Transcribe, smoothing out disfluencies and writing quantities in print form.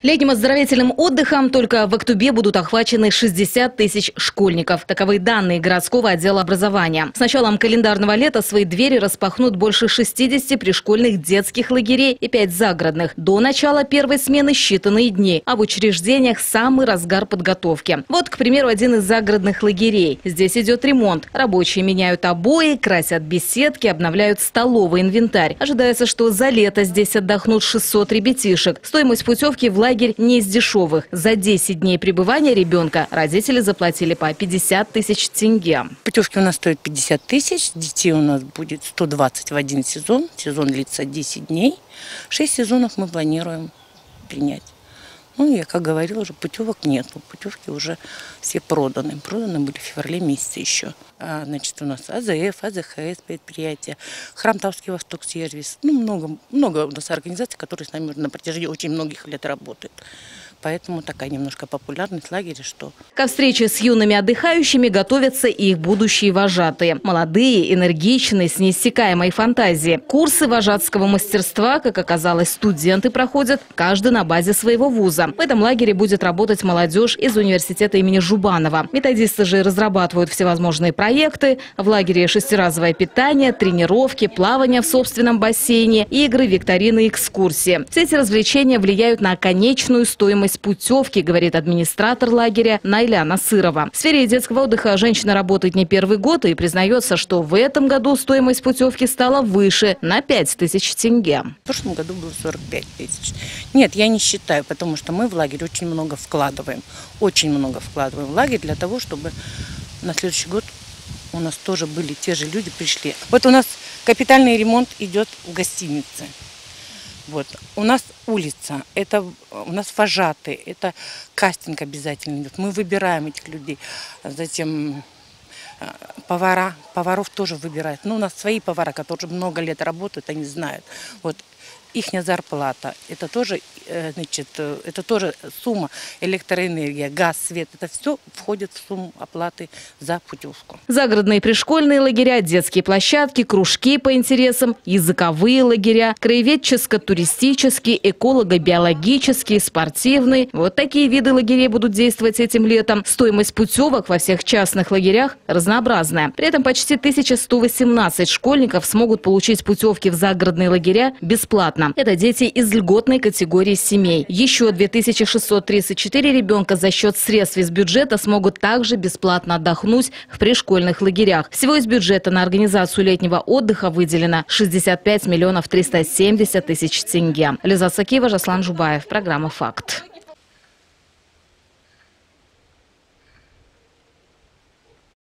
Летним оздоровительным отдыхом только в Актубе будут охвачены 60 тысяч школьников. Таковы данные городского отдела образования. С началом календарного лета свои двери распахнут больше 60 пришкольных детских лагерей и 5 загородных. До начала первой смены считанные дни, а в учреждениях самый разгар подготовки. Вот, к примеру, один из загородных лагерей. Здесь идет ремонт. Рабочие меняют обои, красят беседки, обновляют столовый инвентарь. Ожидается, что за лето здесь отдохнут 600 ребятишек. Стоимость путевки в лагерь не из дешевых. За 10 дней пребывания ребенка родители заплатили по 50 тысяч тенге. Путевки у нас стоят 50 тысяч, детей у нас будет 120 в один сезон. Сезон длится 10 дней. 6 сезонов мы планируем принять. Ну, я как говорила, уже путевок нет. Путевки уже все проданы. Проданы были в феврале месяце еще. Значит, у нас АЗФ, АЗХС предприятия, Храм Тавский Восток сервис. Ну, много у нас организаций, которые с нами на протяжении очень многих лет работают. Поэтому такая немножко популярность лагеря, что... Ко встрече с юными отдыхающими готовятся и их будущие вожатые. Молодые, энергичные, с неиссякаемой фантазией. Курсы вожатского мастерства, как оказалось, студенты проходят каждый на базе своего вуза. В этом лагере будет работать молодежь из университета имени Жубанова. Методисты же разрабатывают всевозможные проекты. В лагере шестиразовое питание, тренировки, плавание в собственном бассейне, игры, викторины, экскурсии. Все эти развлечения влияют на конечную стоимость путевки, говорит администратор лагеря Найля Насырова. В сфере детского отдыха женщина работает не первый год и признается, что в этом году стоимость путевки стала выше на 5000 тенге. В прошлом году было 45 тысяч. Нет, я не считаю, потому что мы в лагерь очень много вкладываем. Очень много вкладываем в лагерь для того, чтобы на следующий год у нас тоже были те же люди, пришли. Вот у нас капитальный ремонт идет в гостинице. Вот. У нас улица, это у нас вожатые, это кастинг обязательно идет. Мы выбираем этих людей. Затем поваров тоже выбирают. Ну, у нас свои повара, которые много лет работают, они знают. Вот. Ихняя зарплата, это тоже, значит, это тоже сумма, электроэнергия, газ, свет, это все входит в сумму оплаты за путевку. Загородные пришкольные лагеря, детские площадки, кружки по интересам, языковые лагеря, краеведческо-туристические, эколого-биологические, спортивные. Вот такие виды лагерей будут действовать этим летом. Стоимость путевок во всех частных лагерях разнообразная. При этом почти 1118 школьников смогут получить путевки в загородные лагеря бесплатно. Это дети из льготной категории семей. Еще 2634 ребенка за счет средств из бюджета смогут также бесплатно отдохнуть в пришкольных лагерях. Всего из бюджета на организацию летнего отдыха выделено 65 370 000 тенге. Лиза Сакиева, Жаслан Жубаев. Программа «Факт».